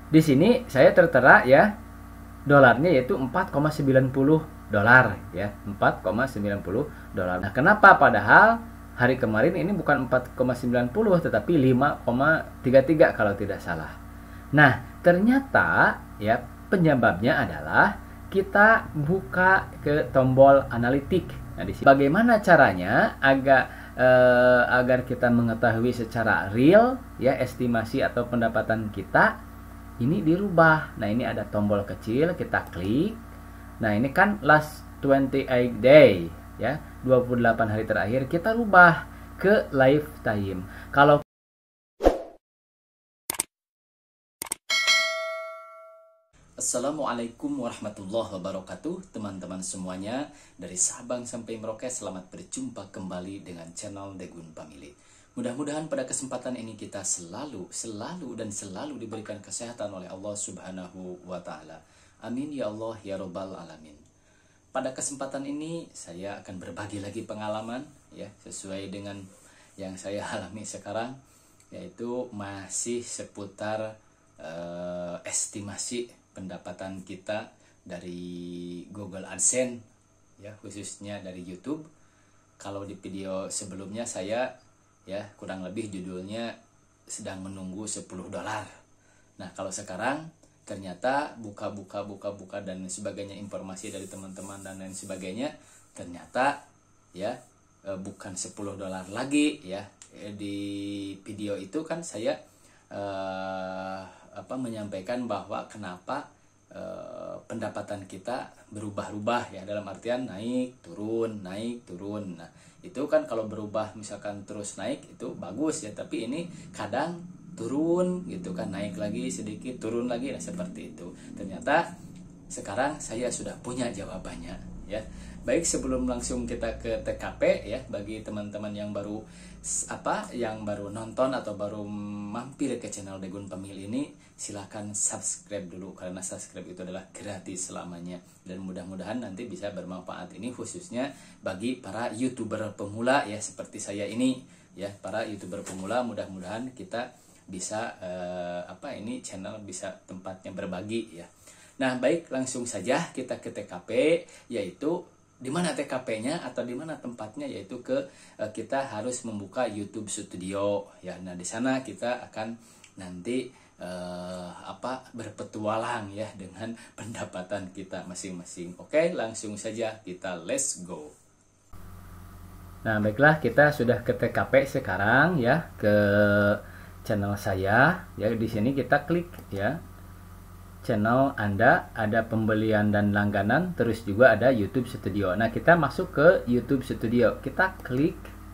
di sini saya tertera ya dolarnya yaitu 4,90 dolar ya, 4,90 dolar. Nah, kenapa padahal hari kemarin ini bukan 4,90 tetapi 5,33 kalau tidak salah. Nah, ternyata ya penyebabnya adalah kita buka ke tombol analitik. Nah, di sini bagaimana caranya agar kita mengetahui secara real ya estimasi atau pendapatan kita ini dirubah. Nah, ini ada tombol kecil, kita klik. Nah, ini kan last 28 day ya, 28 hari terakhir, kita rubah ke lifetime. Kalau Assalamualaikum warahmatullahi wabarakatuh, teman-teman semuanya. Dari Sabang sampai Merauke, selamat berjumpa kembali dengan channel Daegun Family. Mudah-mudahan pada kesempatan ini kita selalu diberikan kesehatan oleh Allah Subhanahu wa Ta'ala. Amin ya Allah ya Rabbal Alamin. Pada kesempatan ini saya akan berbagi lagi pengalaman ya, sesuai dengan yang saya alami sekarang, yaitu masih seputar estimasi pendapatan kita dari Google AdSense ya, khususnya dari YouTube. Kalau di video sebelumnya saya ya kurang lebih judulnya sedang menunggu 10 dolar. Nah, kalau sekarang ternyata buka dan sebagainya, informasi dari teman-teman dan lain sebagainya, ternyata ya bukan 10 dolar lagi ya. Di video itu kan saya menyampaikan bahwa kenapa pendapatan kita berubah-ubah ya, dalam artian naik turun. Nah, itu kan kalau berubah misalkan terus naik itu bagus ya, tapi ini kadang turun gitu kan, naik lagi sedikit turun lagi. Nah, seperti itu. Ternyata sekarang saya sudah punya jawabannya ya. Baik, sebelum langsung kita ke TKP ya, bagi teman-teman yang baru nonton atau baru mampir ke channel Daegun Family ini, silahkan subscribe dulu, karena subscribe itu adalah gratis selamanya, dan mudah-mudahan nanti bisa bermanfaat ini khususnya bagi para YouTuber pemula ya, seperti saya ini ya. Para YouTuber pemula, mudah-mudahan kita bisa ini channel bisa tempatnya berbagi ya. Nah, baik, langsung saja kita ke TKP, yaitu di mana TKP-nya atau di mana tempatnya, yaitu kita harus membuka YouTube Studio ya. Nah, di sana kita akan nanti berpetualang ya dengan pendapatan kita masing-masing. Oke, langsung saja kita let's go. Nah, baiklah, kita sudah ke TKP sekarang ya, ke channel saya ya. Di sini kita klik ya channel Anda, ada pembelian dan langganan, terus juga ada YouTube Studio. Nah, kita masuk ke YouTube Studio, kita klik.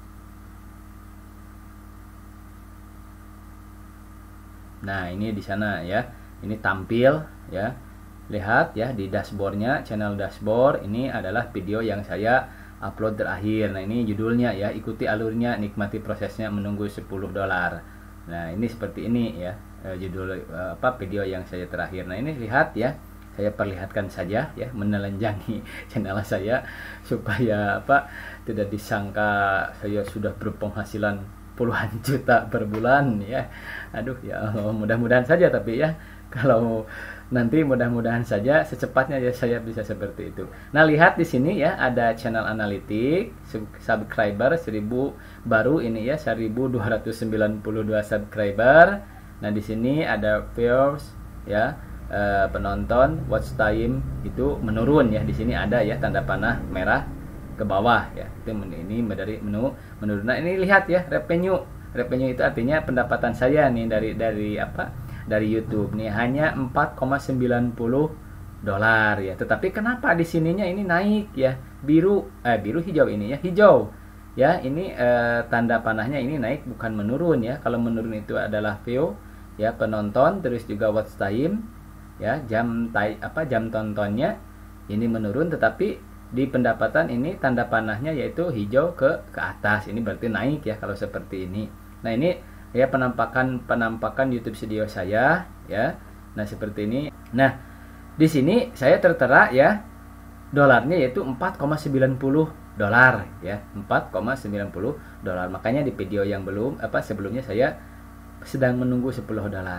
Nah, ini di sana ya, ini tampil ya, lihat ya di dashboardnya, channel dashboard. Ini adalah video yang saya upload terakhir. Nah, ini judulnya ya, ikuti alurnya, nikmati prosesnya, menunggu 10 dolar. Nah, ini seperti ini ya, judul video yang saya terakhir. Nah, ini lihat ya, saya perlihatkan saja ya, menelanjangi channel saya supaya tidak disangka saya sudah berpenghasilan puluhan juta per bulan ya. Aduh ya Allah, mudah-mudahan saja, tapi ya kalau nanti mudah-mudahan saja secepatnya ya saya bisa seperti itu. Nah, lihat di sini ya, ada channel analitik, subscriber 1000 baru ini ya, 1292 subscriber. Nah, di sini ada viewers ya, penonton, watch time itu menurun ya. Di sini ada ya tanda panah merah ke bawah ya. Itu ini dari menu menurun. Nah, ini lihat ya, revenue. Revenue itu artinya pendapatan saya nih dari YouTube nih hanya 4,90 dolar ya. Tetapi kenapa di sininya ini naik ya? Biru hijau ini ya, hijau. Ya, ini tanda panahnya ini naik bukan menurun ya. Kalau menurun itu adalah view ya, penonton, terus juga watch time ya, jam tontonnya ini menurun, tetapi di pendapatan ini tanda panahnya yaitu hijau ke atas. Ini berarti naik ya kalau seperti ini. Nah, ini ya penampakan YouTube Studio saya ya. Nah, seperti ini. Nah, di sini saya tertera ya dolarnya yaitu 4,90 dolar ya, 4,90 dolar. Makanya di video yang sebelumnya saya sedang menunggu 10 dolar.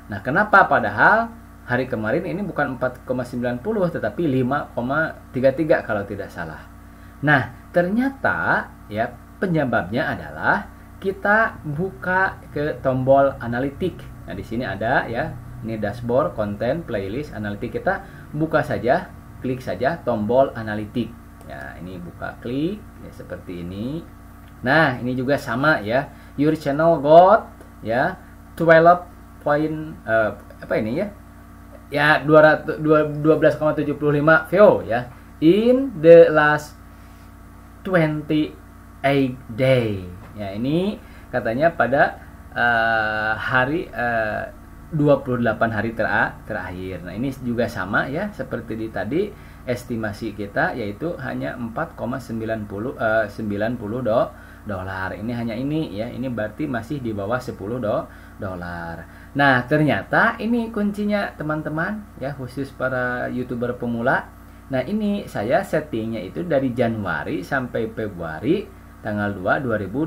Nah, kenapa padahal hari kemarin ini bukan 4,90 tetapi 5,33 kalau tidak salah. Nah, ternyata ya penyebabnya adalah kita buka ke tombol analitik. Nah, di sini ada ya, ini dashboard, konten, playlist, analitik. Kita buka saja, klik saja tombol analitik. Ya, ini buka, klik ya seperti ini. Nah, ini juga sama ya. Your channel got ya 12 point apa ini ya? Ya 12,75 view ya in the last 28 day. Ya, ini katanya pada hari 28 hari terakhir. Nah, ini juga sama ya seperti di tadi, estimasi kita yaitu hanya 4,90 dolar. Ini hanya ini ya. Ini berarti masih di bawah 10 dolar. Nah, ternyata ini kuncinya teman-teman ya, khusus para YouTuber pemula. Nah, ini saya settingnya itu dari Januari sampai Februari tanggal 2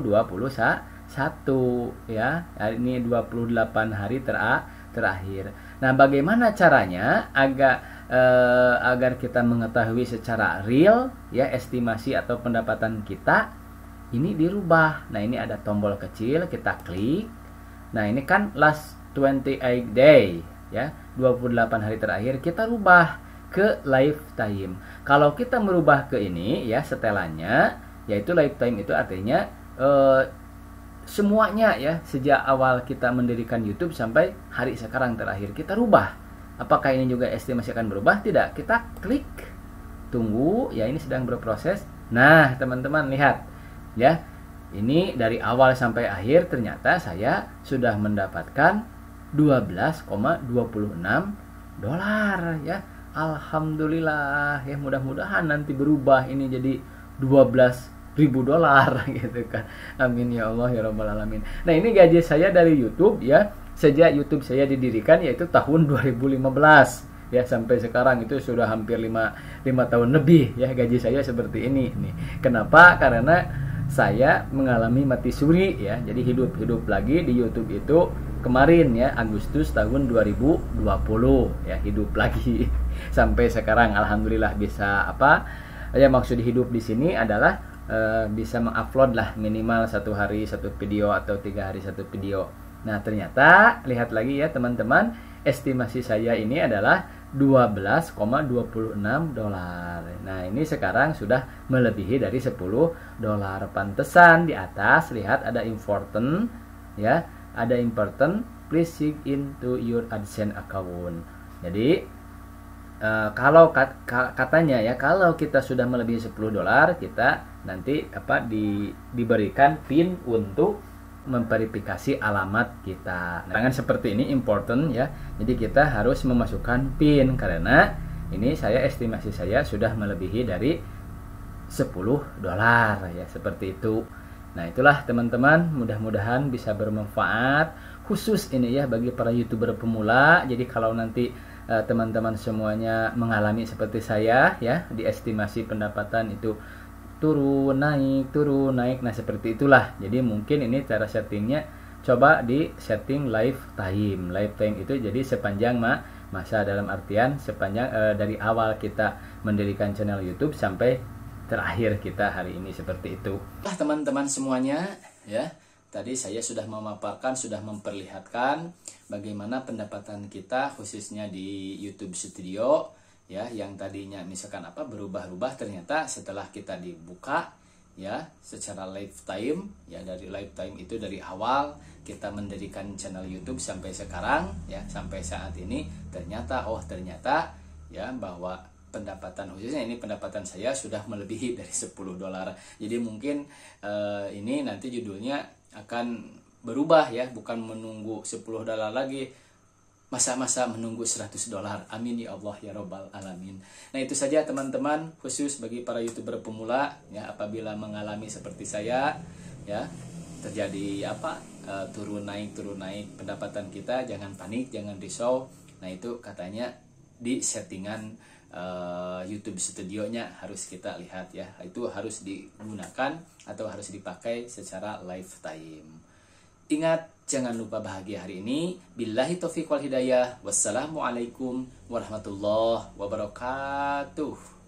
2021 ya. Ini 28 hari terakhir. Nah, bagaimana caranya agar kita mengetahui secara real ya estimasi atau pendapatan kita ini dirubah. Nah, ini ada tombol kecil, kita klik. Nah, ini kan last 28 day ya, 28 hari terakhir, kita rubah ke lifetime. Kalau kita merubah ke ini ya setelannya, yaitu lifetime itu artinya semuanya ya, sejak awal kita mendirikan YouTube sampai hari sekarang terakhir kita rubah. Apakah ini juga estimasi akan berubah? Tidak. Kita klik, tunggu ya, ini sedang berproses. Nah, teman-teman lihat ya, ini dari awal sampai akhir ternyata saya sudah mendapatkan 12,26 dolar ya. Alhamdulillah ya, mudah-mudahan nanti berubah ini jadi 12.000 dolar gitu kan. Amin ya Allah ya rabbal alamin. Nah, ini gaji saya dari YouTube ya, sejak YouTube saya didirikan yaitu tahun 2015 ya, sampai sekarang itu sudah hampir 5 tahun lebih ya, gaji saya seperti ini nih. Kenapa? Karena saya mengalami mati suri ya, jadi hidup lagi di YouTube itu kemarin ya, Agustus tahun 2020 ya, hidup lagi sampai sekarang. Alhamdulillah bisa apa ya, maksud hidup di sini adalah bisa mengupload lah minimal 1 hari 1 video atau 3 hari 1 video. Nah, ternyata lihat lagi ya teman-teman, estimasi saya ini adalah 12,26 dolar. Nah, ini sekarang sudah melebihi dari 10 dolar. Pantesan di atas lihat ada important ya, ada important, please sign into your AdSense account. Jadi kalau katanya ya, kalau kita sudah melebihi 10 dolar, kita nanti diberikan PIN untuk memverifikasi alamat kita. Nah, seperti ini important ya. Jadi kita harus memasukkan PIN karena ini estimasi saya sudah melebihi dari 10 dolar ya, seperti itu. Nah, itulah teman-teman, mudah-mudahan bisa bermanfaat khusus ini ya bagi para YouTuber pemula. Jadi kalau nanti teman-teman semuanya mengalami seperti saya ya, di estimasi pendapatan itu turun naik, nah seperti itulah. Jadi mungkin ini cara settingnya, coba di setting lifetime itu jadi sepanjang masa, dalam artian sepanjang dari awal kita mendirikan channel YouTube sampai terakhir kita hari ini, seperti itu. Teman-teman semuanya ya, tadi saya sudah memaparkan, sudah memperlihatkan bagaimana pendapatan kita khususnya di YouTube Studio ya, yang tadinya misalkan berubah-ubah, ternyata setelah kita dibuka ya secara lifetime ya, dari lifetime itu dari awal kita mendirikan channel YouTube sampai sekarang ya, sampai saat ini, ternyata ya bahwa pendapatan, khususnya ini pendapatan saya sudah melebihi dari 10 dolar. Jadi mungkin ini nanti judulnya akan berubah ya, bukan menunggu 10 dolar lagi, masa-masa menunggu 100 dolar. Amin ya Allah ya rabbal alamin. Nah, itu saja teman-teman, khusus bagi para YouTuber pemula ya, apabila mengalami seperti saya ya, terjadi turun naik pendapatan kita, jangan panik, jangan risau. Nah, itu katanya di settingan YouTube Studio-nya harus kita lihat ya, itu harus digunakan atau harus dipakai secara lifetime. Ingat, jangan lupa bahagia hari ini. Billahi taufiq wal hidayah. Wassalamualaikum warahmatullahi wabarakatuh.